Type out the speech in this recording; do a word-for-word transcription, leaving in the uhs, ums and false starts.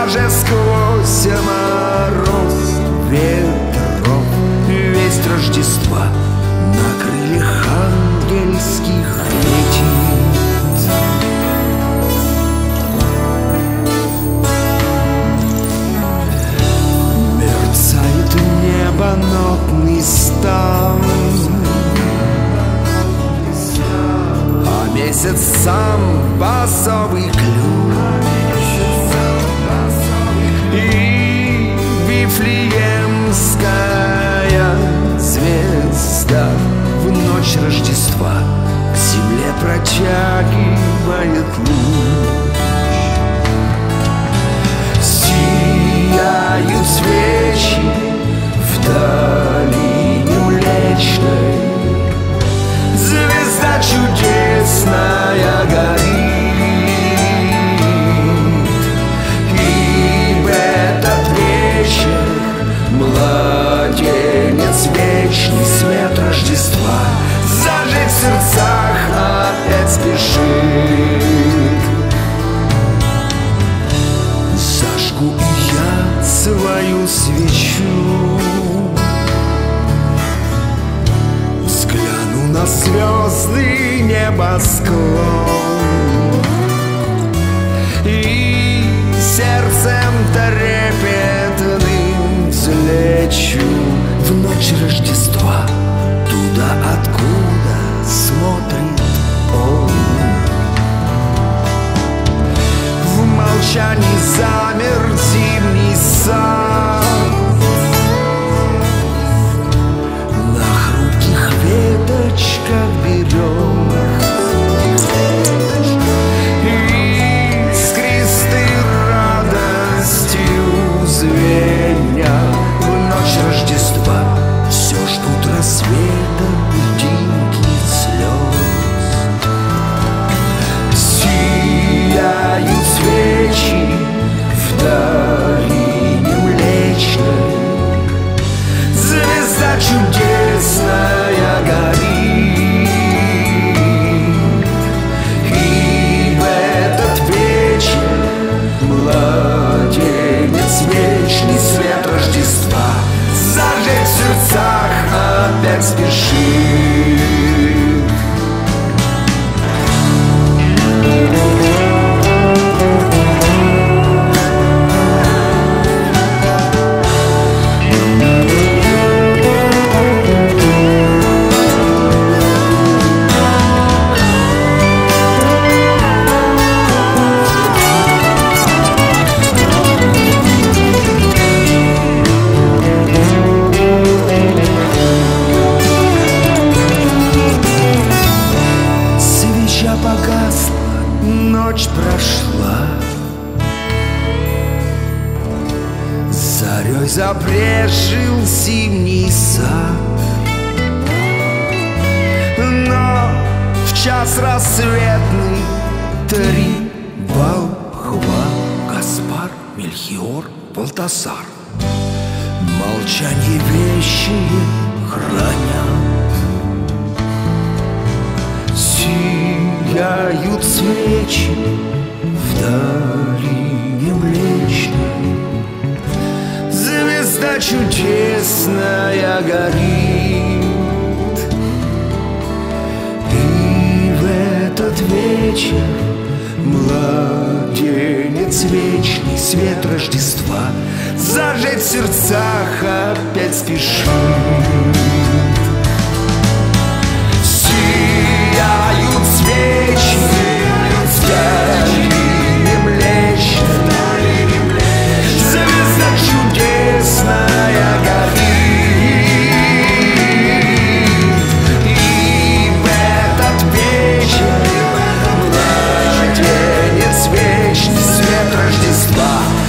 даже сквозь мороз ветров весть Рождества на крыльях ангельских летит. Мерцает небо нотный стан, а месяц сам басовый ключ. И Вифлеемская звезда в ночь Рождества к земле протягивает луч. Сияют свечи в долине Млечной, звезда чудесная горит. И в этот вечер младенец вечный, свет Рождества зажечь в сердцах опять спешит. Зажгу и я свою свечу, взгляну на звездный небосклон и сердцем трепетным взлечу в ночь Рождества туда, откуда смотрит он. В молчании замер зимний сад, на хрупких веточках берез искристой радостью звеня в ночь Рождества все ждут рассвета льдинки слез. Сияют свечи в долине Млечной, звезда чудесная горит. И в этот вечер младенец вечный, свет Рождества зажечь в сердцах опять спешит. Ночь прошла, зарей забрежил зимний сад, но в час рассветный три волхва — Гаспар, Мельхиор, Валтасар — молчание вещие хранят. Сияют свечи в долине Млечной, звезда чудесная горит. И в этот вечер младенец вечный, свет Рождества зажечь в сердцах опять спешит. Сияют свечи в долине Млечной, звезда чудесная горит. И в этот вечер младенец вечный, свет Рождества